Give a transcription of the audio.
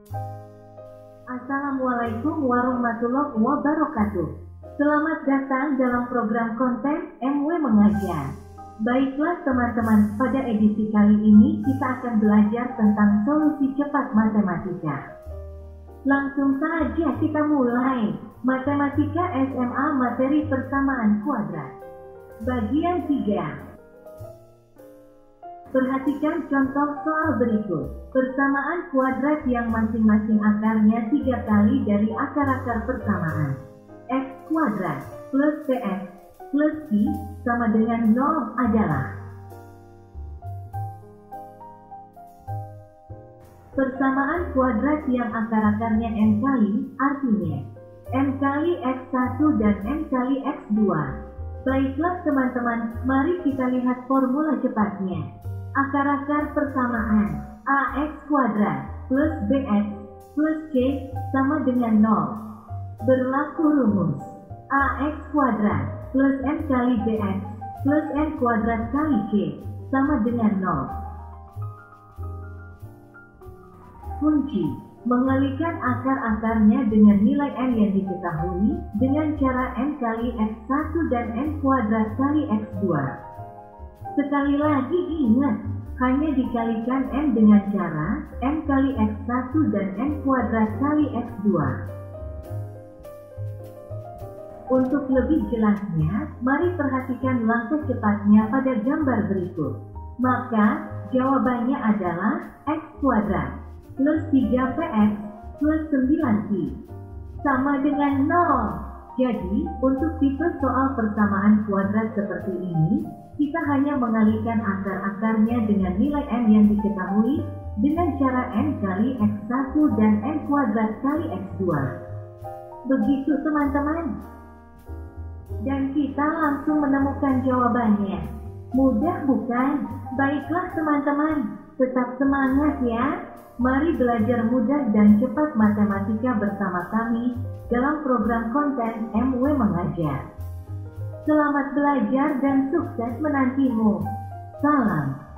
Assalamualaikum warahmatullahi wabarakatuh. Selamat datang dalam program konten MW Mengajar. Baiklah teman-teman, pada edisi kali ini kita akan belajar tentang solusi cepat matematika. Langsung saja kita mulai. Matematika SMA materi persamaan kuadrat. Bagian 3. Perhatikan contoh soal berikut. Persamaan kuadrat yang masing-masing akarnya 3 kali dari akar-akar persamaan. X kuadrat plus PX plus Q sama dengan 0 adalah. Persamaan kuadrat yang akar-akarnya M kali, artinya M kali X1 dan M kali X2. Baiklah teman-teman, mari kita lihat formula cepatnya. Akar-akar persamaan AX kuadrat plus BX plus C sama dengan 0. Berlaku rumus AX kuadrat plus M kali BX plus M kuadrat kali C sama dengan 0. Kunci mengalihkan akar-akarnya dengan nilai M yang diketahui dengan cara M kali X1 dan M kuadrat kali X2. Sekali lagi ingat, hanya dikalikan M dengan cara M kali X1 dan M kuadrat kali X2. Untuk lebih jelasnya, mari perhatikan langkah cepatnya pada gambar berikut. Maka, jawabannya adalah X kuadrat plus 3PX plus 9Q sama dengan 0. Jadi, untuk tipe soal persamaan kuadrat seperti ini, kita hanya mengalihkan akar-akarnya dengan nilai M yang diketahui dengan cara M kali X1 dan M kuadrat kali X2. Begitu teman-teman. Dan kita langsung menemukan jawabannya. Mudah bukan? Baiklah teman-teman, tetap semangat ya. Mari belajar mudah dan cepat matematika bersama kami dalam program konten MW Mengajar. Selamat belajar dan sukses menantimu. Salam.